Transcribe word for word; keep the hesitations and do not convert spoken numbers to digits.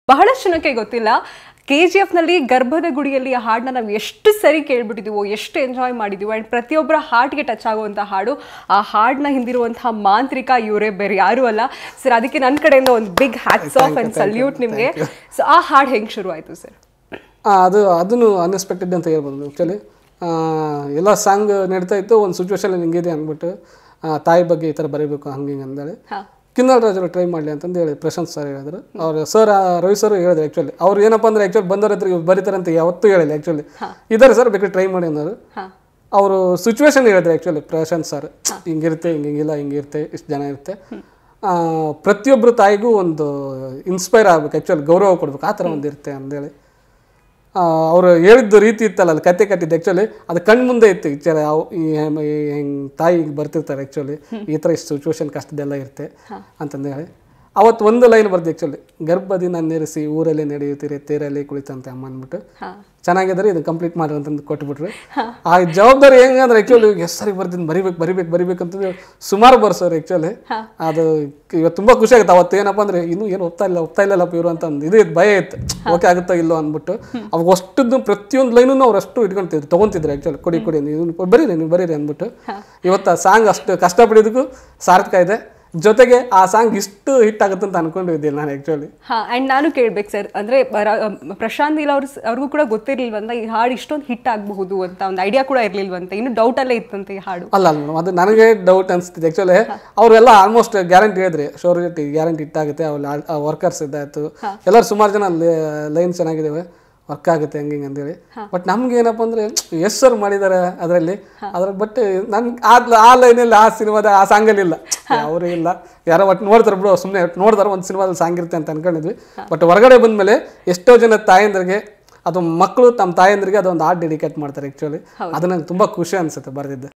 ಬಹಳಷ್ಟು ಜನಕ್ಕೆ ಗೊತ್ತಿಲ್ಲ ಕೆಜಿಎಫ್ ನಲ್ಲಿ ಗರ್ಭದ ಗುಡಿಯಲ್ಲಿ ಆ ಹಾಡನ್ನ ನಾವು ಎಷ್ಟು ಸರಿ ಕೇಳ್ಬಿಟ್ಟಿದೀವೋ ಎಷ್ಟು ಎಂಜಾಯ್ ಮಾಡಿದೀವೋ ಅಂಡ್ ಪ್ರತಿಯೊಬ್ಬರ ಹಾರ್ಟ್ಗೆ ಟಚ್ ಆಗುವಂತ ಹಾಡು ಆ ಹಾಡನ್ನ ಹಿಂದಿರುವಂತಹ ಮಾಂತ್ರಿಕ ಇವರೇ ಬೇರೆ ಯಾರು ಅಲ್ಲ ಸರ್. ಅದಕ್ಕೆ ನನ್ನ ಕಡೆಯಿಂದ ಒಂದು big hats off and salute ನಿಮಗೆ. ಸೊ ಆ ಹಾಡು ಹೆಂಗೆ ಶುರು ಆಯಿತು ಸರ್? ಅದು ಅದನ್ನು ಅನ್ಎಕ್ಸ್ಪೆಕ್ಟೆಡ್ ಅಂತ ಹೇಳ್ಬೋದು. ಆ್ಯಕ್ಚುಲಿ ಎಲ್ಲ ಸಾಂಗ್ ನಡೀತಾ ಇತ್ತು, ಒಂದು ಸಿಚುವೇಶನ್ ಹಿಂಗಿದೆ ಅಂದ್ಬಿಟ್ಟು ತಾಯಿ ಬಗ್ಗೆ ಈ ಥರ ಬರೀಬೇಕು ಹಂಗೆ ಹಿಂಗೆ ಅಂದೇಳಿ ಕಿನ್ನಲ್ ರಾಜರು ಟ್ರೈ ಮಾಡಲಿ ಅಂತಂದು ಹೇಳಿ ಪ್ರಶಾಂತ್ ಸರ್ ಹೇಳಿದ್ರು. ಅವ್ರು ಸರ್ ರವಿ ಸರ್ ಹೇಳಿದ್ರು. ಆ್ಯಕ್ಚುಲಿ ಅವ್ರು ಏನಪ್ಪ ಅಂದ್ರೆ ಆ್ಯಕ್ಚುಲಿ ಬಂದವ್ರ ಹತ್ರ ಇವ್ರು ಬರೀತಾರೆ ಅಂತ ಯಾವತ್ತೂ ಹೇಳಿಲ್ಲ. ಆ್ಯಕ್ಚುಲಿ ಇದ್ದಾರೆ ಸರ್ ಬೇಕಾದ್ರೆ ಟ್ರೈ ಮಾಡಿ ಅನ್ನೋರು. ಅವರು ಸಿಚುವೇಶನ್ ಹೇಳಿದ್ರು ಆ್ಯಕ್ಚುಲಿ ಪ್ರಶಾಂತ್ ಸರ್, ಹಿಂಗಿರುತ್ತೆ ಹಿಂಗೆ ಹಿಂಗಿಲ್ಲ ಹಿಂಗಿರುತ್ತೆ ಇಷ್ಟು ಜನ ಇರುತ್ತೆ, ಪ್ರತಿಯೊಬ್ಬರು ತಾಯಿಗೂ ಒಂದು ಇನ್ಸ್ಪೈರ್ ಆಗ್ಬೇಕು, ಆ್ಯಕ್ಚುಲಿ ಗೌರವ ಕೊಡ್ಬೇಕು, ಆ ಥರ ಒಂದು ಇರುತ್ತೆ ಅಂದೇಳಿ ಅವರು ಹೇಳಿದ್ದು ರೀತಿ ಇತ್ತಲ್ಲ ಅಲ್ಲಿ ಕತೆ ಕಟ್ಟಿದ್ದು. ಆ್ಯಕ್ಚುಲಿ ಅದು ಕಣ್ಣು ಮುಂದೆ ಇತ್ತು. ಆ್ಯಕ್ಚುಲಿ ಅವು ಈ ಹೆಂಗೆ ತಾಯಿ ಬರ್ತಿರ್ತಾರೆ ಆ್ಯಕ್ಚುಲಿ ಈ ಥರ ಇಷ್ಟು ಸಿಚುವೇಶನ್ ಕಷ್ಟದೆಲ್ಲ ಇರುತ್ತೆ ಅಂತಂದು ಹೇಳಿ ಅವತ್ತು ಒಂದು ಲೈನ್ ಬರ್ದು ಆ್ಯಕ್ಚುಲಿ ಗರ್ಭದಿನ ನೆರೆಸಿ ಊರಲ್ಲಿ ನಡೆಯುತ್ತೀರಿ ತೇರಲ್ಲಿ ಕುಳಿತಂತೆ ಅಮ್ಮ ಅಂದ್ಬಿಟ್ಟು ಚೆನ್ನಾಗಿದ್ದಾರೆ ಇದನ್ನು ಕಂಪ್ಲೀಟ್ ಮಾಡಿ ಅಂತಂದು ಕೊಟ್ಬಿಟ್ರಿ. ಆ ಜವಾಬ್ದಾರಿ ಹೆಂಗೆ ಅಂದ್ರೆ ಆ್ಯಕ್ಚುಲಿ ಎಷ್ಟು ಸರಿ ಬರ್ದಿದ್ದು ಬರಿಬೇಕು ಬರಿಬೇಕು ಬರಿಬೇಕು ಅಂತಂದು ಸುಮಾರು ಬರ್ಸೋರು. ಆ್ಯಕ್ಚುಲಿ ಅದು ಇವತ್ತು ತುಂಬ ಖುಷಿ ಆಗುತ್ತೆ. ಅವತ್ತು ಏನಪ್ಪ ಅಂದರೆ ಇನ್ನೂ ಏನು ಒಪ್ತಾ ಇಲ್ಲ ಒಪ್ತಾ ಇಲ್ಲಲ್ಲಪ್ಪ ಇವರು ಅಂತ ಒಂದು ಇದು ಭಯ ಇತ್ತು, ಓಕೆ ಆಗುತ್ತೋ ಇಲ್ಲೋ ಅಂದ್ಬಿಟ್ಟು ಅವಾಗ ಅಷ್ಟದ್ದು ಪ್ರತಿಯೊಂದು ಲೈನೂ ಅವ್ರು ಅಷ್ಟು ಇಟ್ಕೊಳ್ತಿದ್ರು ತೊಗೊತಿದ್ರು. ಆ್ಯಕ್ಚುಲಿ ಕೊಡಿ ಕೊಡಿ ನೀವು ಬರೀರಿ ನೀವು ಬರೀರಿ ಅಂದ್ಬಿಟ್ಟು ಇವತ್ತು ಆ ಸಾಂಗ್ ಅಷ್ಟು ಕಷ್ಟಪಡಿದಕ್ಕೂ ಸಾರ್ಥಕ ಇದೆ. ಜೊತೆಗೆ ಆ ಸಾಂಗ್ ಇಷ್ಟು ಹಿಟ್ ಆಗುತ್ತೆ ಅಂತ ಅನ್ಕೊಂಡಿದ್ದಿಲ್ಲ ನಾನು ಆ್ಯಕ್ಚುಲಿ. ಹಾಂ ಆ್ಯಂಡ್ ನಾನು ಕೇಳ್ಬೇಕು ಸರ್, ಅಂದರೆ ಪ್ರಶಾಂತ್ ನೀಲ್ ಅವ್ರ ಅವ್ರಿಗೂ ಕೂಡ ಗೊತ್ತಿರ್ಲಿಲ್ವಂತ ಈ ಹಾಡು ಇಷ್ಟೊಂದು ಹಿಟ್ ಆಗಬಹುದು ಅಂತ ಒಂದು ಐಡಿಯಾ ಕೂಡ ಇರಲಿಲ್ವಂತ, ಇನ್ನು ಡೌಟಲ್ಲೇ ಇತ್ತಂತೆ ಈ ಹಾಡು? ಅಲ್ಲ ಅಲ್ಲ ಅದು ನನಗೆ ಡೌಟ್ ಅನಿಸ್ತಿದೆ. ಆ್ಯಕ್ಚುಲಿ ಅವರೆಲ್ಲ ಆಲ್ಮೋಸ್ಟ್ ಗ್ಯಾರಂಟಿ ಹೇಳಿದ್ರಿ ಶೋರಿಟಿ ಗ್ಯಾರಂಟಿ ಹಿಟ್ ಆಗುತ್ತೆ, ಅವ್ರು ವರ್ಕರ್ಸ್ ಇದ್ದಾಯ್ತು ಎಲ್ಲರೂ ಸುಮಾರು ಜನ ಲೈನ್ ಚೆನ್ನಾಗಿದ್ದಾವೆ ವರ್ಕ್ ಆಗುತ್ತೆ ಹಂಗೆ ಹಿಂಗೆ ಅಂತೇಳಿ. ಬಟ್ ನಮ್ಗೆ ಏನಪ್ಪ ಅಂದರೆ ಎಸ್ ಸರ್ ಮಾಡಿದ್ದಾರೆ ಅದರಲ್ಲಿ ಅದ್ರ ಬಟ್ ನನ್ಗೆ ಆ ಆ ಲೈನಲ್ಲಿ ಆ ಸಿನಿಮಾದ ಆ ಸಾಂಗಲ್ಲಿ ಇಲ್ಲ, ಅವರು ಇಲ್ಲ ಯಾರೋ ಒಟ್ಟು ನೋಡ್ತಾರೆ ಬಿಡು ಸುಮ್ಮನೆ ನೋಡ್ತಾರೆ ಒಂದು ಸಿನಿಮಾದಲ್ಲಿ ಸಾಂಗ್ ಇರುತ್ತೆ ಅಂತ ಅನ್ಕೊಂಡಿದ್ವಿ. ಬಟ್ ಹೊರಗಡೆ ಬಂದಮೇಲೆ ಎಷ್ಟೋ ಜನ ತಾಯಂದ್ರಿಗೆ ಅದು ಮಕ್ಕಳು ತಮ್ಮ ತಾಯಂದ್ರಿಗೆ ಅದೊಂದು ಹಾಡು ಡೆಡಿಕೇಟ್ ಮಾಡ್ತಾರೆ. ಆ್ಯಕ್ಚುಲಿ ಅದು ನಂಗೆ ತುಂಬ ಖುಷಿ ಅನಿಸುತ್ತೆ ಬರೆದಿದ್ದು.